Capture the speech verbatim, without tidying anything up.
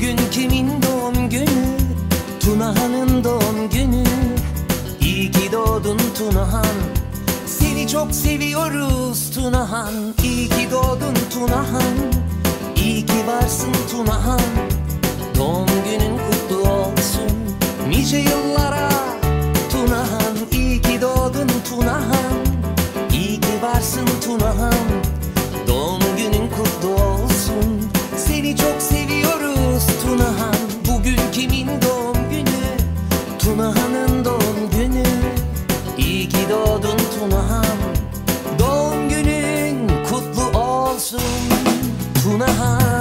Bugün kimin doğum günü? Tunahan'ın doğum günü. İyi ki doğdun Tunahan, seni çok seviyoruz Tunahan. İyi ki doğdun Tunahan, iyi ki varsın Tunahan. Doğum günün kutlu olsun nice yıllara Tunahan. İyi ki doğdun Tunahan, iyi ki varsın Tunahan. Doğum günün kutlu olsun, seni çok seviyoruz Tunahan. Bugün kimin doğum günü? Tunahan'ın doğum günü. İyi ki doğdun Tunahan, doğum günün kutlu olsun Tunahan.